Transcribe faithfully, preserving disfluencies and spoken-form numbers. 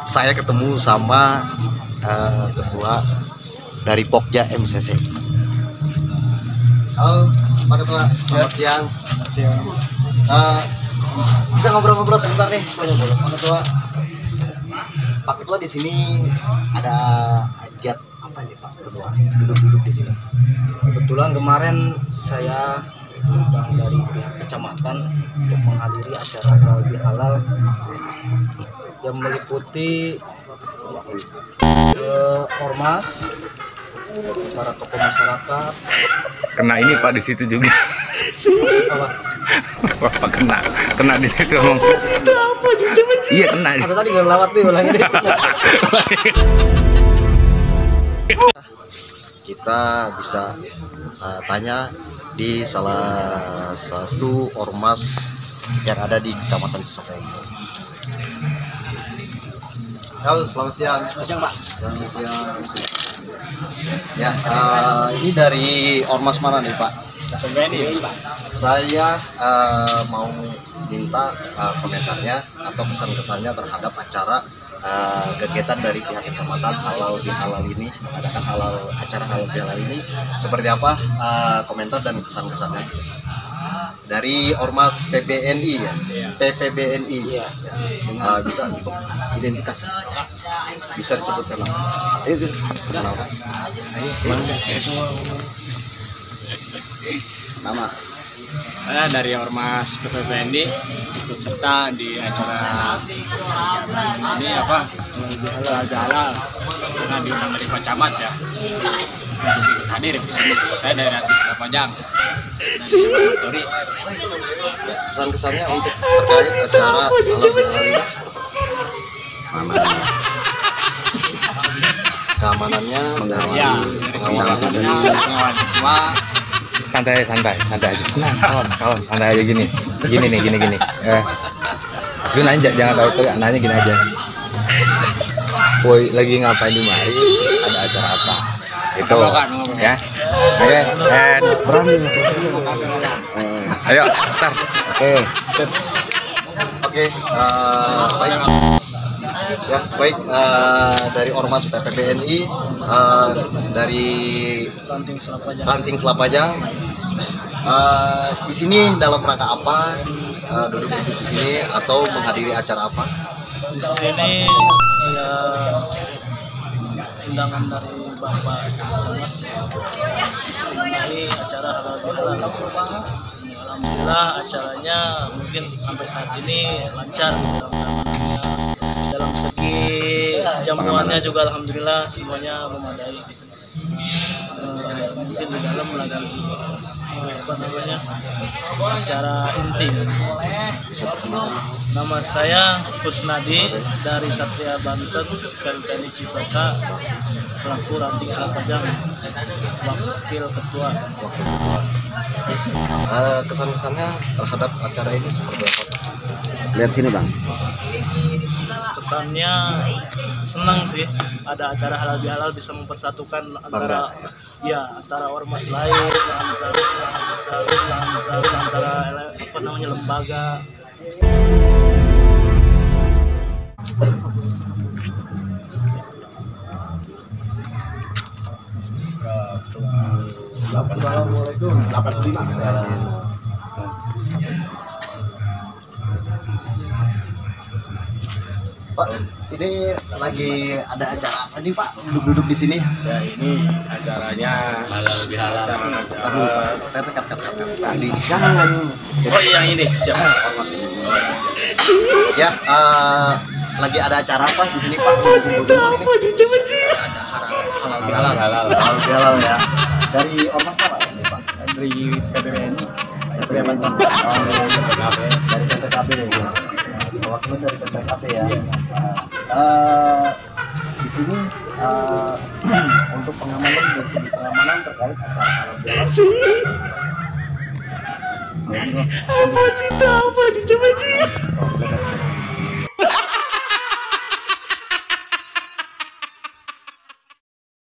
saya ketemu sama uh, ketua dari Pokja M C C. Halo Pak Ketua, selamat siang. Selamat siang. Uh, bisa ngobrol-ngobrol sebentar nih, Pak Ketua. Pak Ketua di sini ada giat apa nih Pak Ketua? Duduk-duduk di sini. Kebetulan kemarin saya diundang dari pihak kecamatan untuk menghadiri acara halal bihalal yang meliputi uh, ormas, para tokoh masyarakat. Kena ini Pak di situ juga. Bapak kena, kena di situ ngomong. Iya kena. Ada tadi nggak lewat nih ulang ini. Kita bisa uh, tanya di salah satu ormas yang ada di Kecamatan Cisokeng. Halo, selamat siang. Selamat siang Pak. Selamat siang. Ya, uh, ini dari ormas mana nih Pak? P B N I Pak. Saya uh, mau minta uh, komentarnya atau kesan-kesannya terhadap acara uh, kegiatan dari pihak kecamatan halal bihalal ini, mengadakan halal acara halal bihalal ini seperti apa, uh, komentar dan kesan-kesannya dari ormas P B N I ya, P P B N I ya. Uh, bisa identitas, bisa disebutkan nama. Ayo, nama. Nama. Saya dari Ormas P P B N I ikut serta di acara ini apa halal halal karena diundang dari Pak Camat ya untuk ikut hadir di sini. Saya dari Ranting Selapajang. Tori. Kesan-kesannya untuk terkait acara halal bihalal ini seperti apa? Keamanannya dari Ya, pengawalannya dari pengawalan ketua. Santai, santai, santai aja. Senang, kawan, kawan, santai aja gini. Gini nih, gini gini. Eh, lu nanya jangan tahu tuh, nanya gini aja. Woi, lagi ngapain di mari? Ada acara apa? Itu, ya. Oke, and berani. Ayo, start. Oke, set. Oke, eh, baik. Ya, baik, eh, dari Ormas P P B N I, eh, dari Ranting Selapajang. Ranting Selapajang. Eh, di sini dalam rangka apa? Eh, duduk-duduk di sini atau menghadiri acara apa? Di sini ya undangan dari Bapak Camat mengenai acara halal bihalal. Alhamdulillah acaranya mungkin sampai saat ini lancar dalam pengamanannya. Dalam segi jamuannya juga alhamdulillah semuanya memadai. Uh, mungkin di dalam lagi uh, apa namanya acara inti. Nama saya Kusnadi dari Satria Banten, P P N I Cisoka, selaku Ranting Selapajang, wakil ketua. Eh, kesan-kesannya terhadap acara ini seperti apa? Lihat sini bang. Kesannya senang sih, ada acara halal bihalal bisa mempersatukan antara ya antara ormas lain, antara antara, antara apa namanya lembaga. Assalamualaikum. delapan puluh lima. Pak, ini lagi ada acara apa nih Pak? Duduk-duduk di sini. Ya ini acaranya halal bihalal. Aduh, tetek kat kat kat. Tadi jangan. Oh iya ini siapa? Ormas ini. Ya, eh, lagi ada acara apa di sini Pak? Duduk-duduk ini. Halal bihalal. Halal. Halal bihalal ya. Dari ormas apa ini Pak? Dari P P B N I. Satria Banten. Oh, dari P P K B ya. Wakilnya dari P P K B ya. Uh, di sini uh, untuk pengamanan dari segi pengamanan terkait acara halal bihalal. Apa cerita apa cerita